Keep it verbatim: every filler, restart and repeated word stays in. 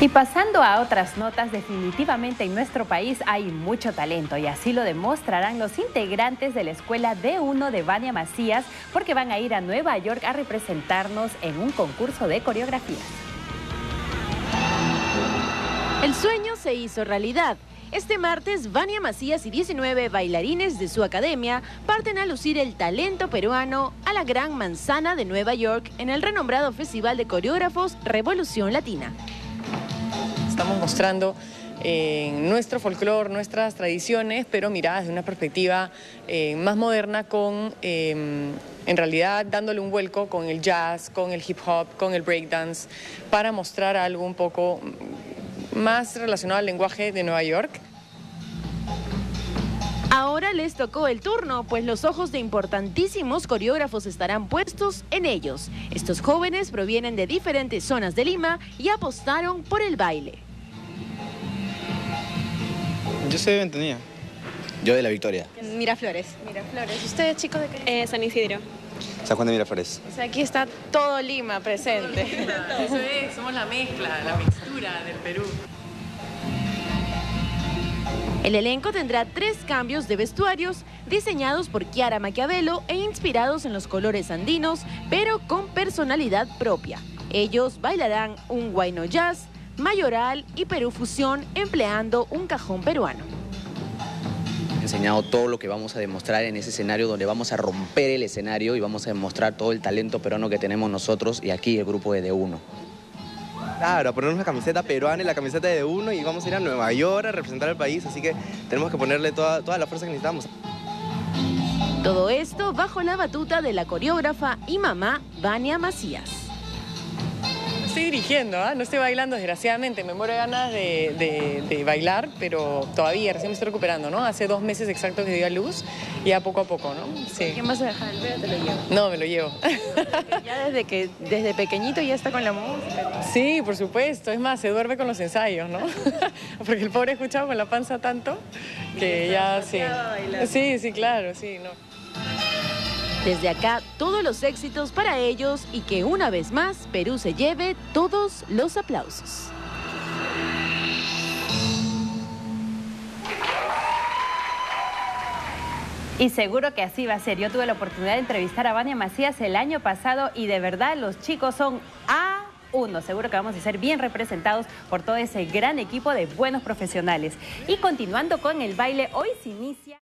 Y pasando a otras notas, definitivamente en nuestro país hay mucho talento y así lo demostrarán los integrantes de la Escuela D uno de Vania Macías, porque van a ir a Nueva York a representarnos en un concurso de coreografías. El sueño se hizo realidad. Este martes, Vania Macías y diecinueve bailarines de su academia parten a lucir el talento peruano a la Gran Manzana de Nueva York en el renombrado Festival de Coreógrafos Revolución Latina. Estamos mostrando eh, nuestro folclore, nuestras tradiciones, pero miradas desde una perspectiva eh, más moderna, con, eh, en realidad, dándole un vuelco con el jazz, con el hip hop, con el breakdance, para mostrar algo un poco más relacionado al lenguaje de Nueva York. Ahora les tocó el turno, pues los ojos de importantísimos coreógrafos estarán puestos en ellos. Estos jóvenes provienen de diferentes zonas de Lima y apostaron por el baile. Yo soy de Ventanilla. Yo de La Victoria. Miraflores. Miraflores. ¿Ustedes, chicos, de qué? Eh, San Isidro. San Juan de Miraflores. O sea, aquí está todo Lima presente. Eso es, somos la mezcla, la mixtura del Perú. El elenco tendrá tres cambios de vestuarios diseñados por Kiara Maquiavelo e inspirados en los colores andinos, pero con personalidad propia. Ellos bailarán un huayno jazz, mayoral y Perú fusión empleando un cajón peruano. He enseñado todo lo que vamos a demostrar en ese escenario, donde vamos a romper el escenario y vamos a demostrar todo el talento peruano que tenemos nosotros y aquí el grupo de D uno. Claro, a ponernos la camiseta peruana y la camiseta de D uno y vamos a ir a Nueva York a representar al país, así que tenemos que ponerle toda, toda la fuerza que necesitamos. Todo esto bajo la batuta de la coreógrafa y mamá Vania Macías. Estoy dirigiendo, ¿eh? No estoy bailando, desgraciadamente. Me muero de ganas de, de, de bailar, pero todavía recién me estoy recuperando, ¿no? Hace dos meses exactos que dio a luz, y ya poco a poco, ¿no? Sí. ¿Quién vas a dejar el bebé? Te lo llevo. No, me lo llevo. Ya desde que desde pequeñito ya está con la música. Sí, por supuesto. Es más, se duerme con los ensayos, ¿no? Porque el pobre ha escuchado con la panza tanto que ya sí. Sí, sí, claro, sí, no. Desde acá, todos los éxitos para ellos y que una vez más Perú se lleve todos los aplausos. Y seguro que así va a ser. Yo tuve la oportunidad de entrevistar a Vania Macías el año pasado y de verdad los chicos son A uno. Seguro que vamos a ser bien representados por todo ese gran equipo de buenos profesionales. Y continuando con el baile, hoy se inicia...